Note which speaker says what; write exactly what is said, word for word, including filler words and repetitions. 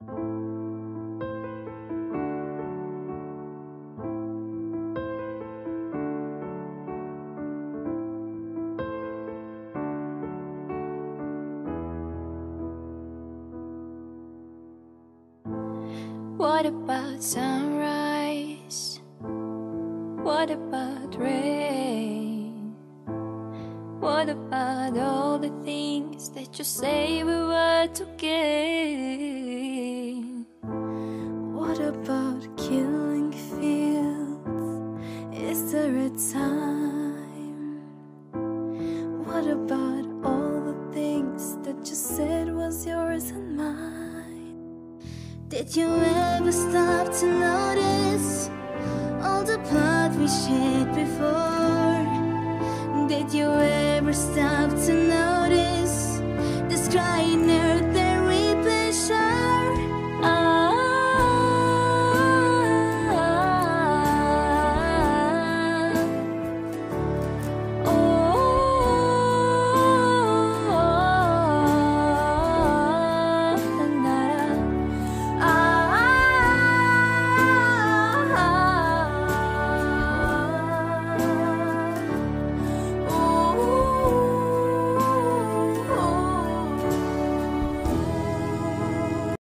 Speaker 1: What about sunrise? What about rain? What about all the things that you say we were to gain? What about killing fields? Is there a time? What about all the things that you said was yours and mine? Did you ever stop to notice all the blood we shed before? Did you ever stop to notice this crying?